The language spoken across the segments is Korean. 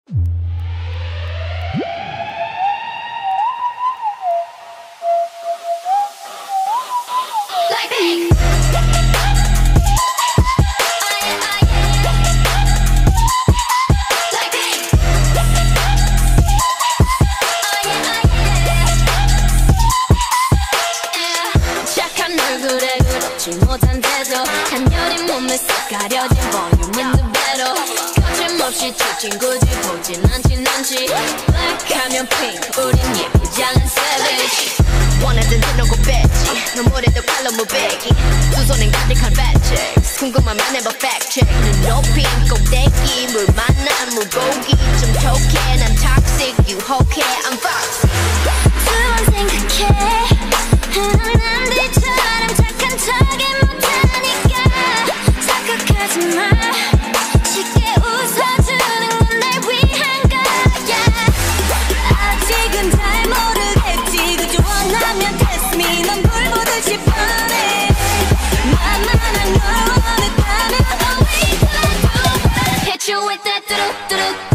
못한 태도 한여린 몸에 싹 가려진 볼륨은 두 배로 거침없이 치친 굳이 보진 않지 Black하면 pink 우린 예쁘지 않은 savage 원하던 대놓고 뺐지 눈물에도 칼로 무배기 두 손엔 가득한 fat checks 궁금하면 해봐 fact check 눈 높인 꼭대기 물 만난 물고기 좀 톡해 난 toxic 유혹해 I'm fox 두 번 생각해 남들처럼 착한 척이 못하니까 착각하지 마 쉽게 웃어주는 건 날 위한 거야 아직은 잘 모르겠지 그저 원하면 test me 넌 불보듯이 뻔해 만만한 걸 원했다면 always do hit you with that 뚜룩뚜룩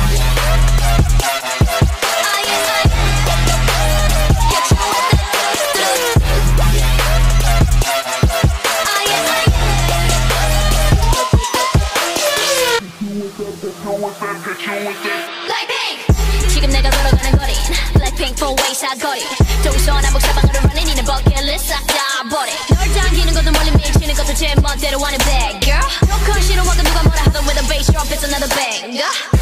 지금 내가 걸어가는 거린 Blackpink four-way 사거리 동서 남북 사방으로 running 이는 버킷리스트 싹 다 버리 널 당기는 것도 멀리 미치는 것도 제 멋대로 하는 bad girl 조건 싫어하고 누가 뭐라 하던 with a bass drop it's another banger